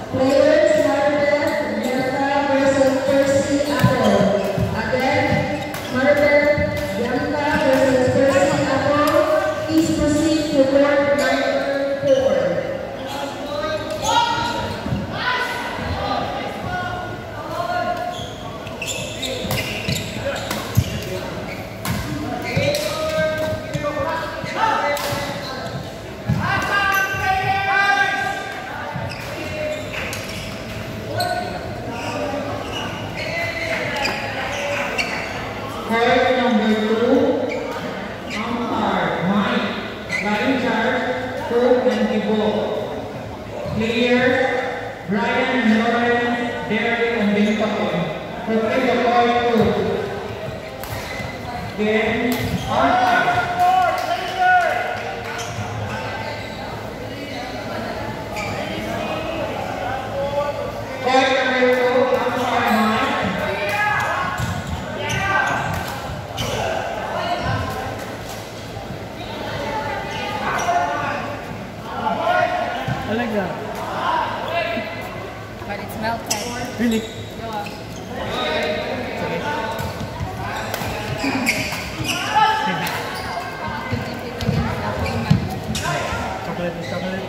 Players Maribel Bianca versus Percy Apple. Again, Maribel Bianca versus Percy Apple. Please proceed to court number 4. Court number 2, umpire Mike, line charge, Cook and Abel. Players Brian, Lawrence, Derek, and Bintoy. Proceed the court 2. Then umpire. Court number 2, umpire Mike. I like that. But it's melted. Really? Chocolate is chocolate.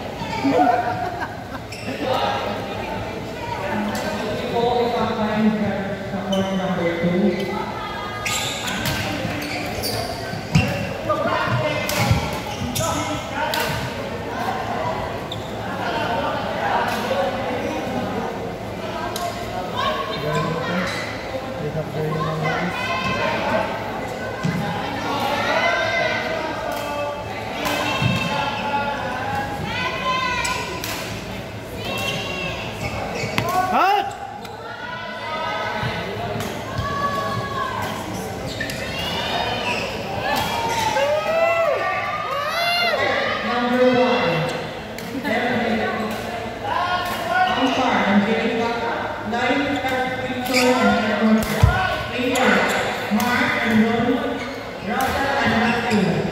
Court number 2. They have very long legs. Hot! Number 1. Umpire Angelica, line charge Victor and Edward. Players Mark and Ron, Russel and Matthew.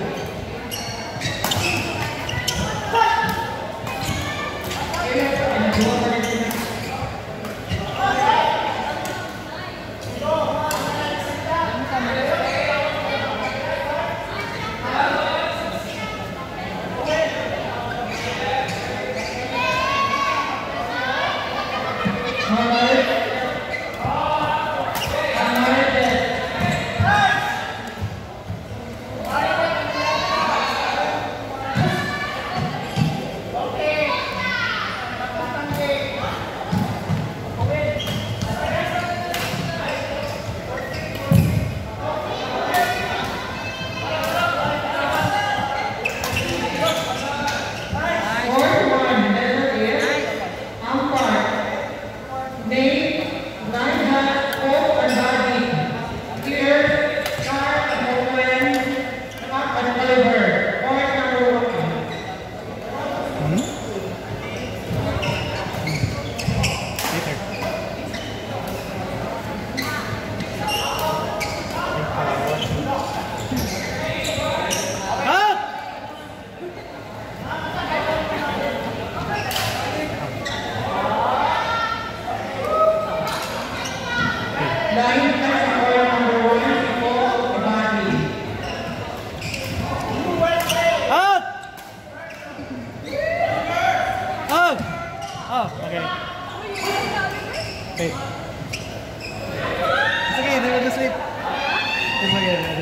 Okay. Wait. It's okay, they will just sleep. It's okay.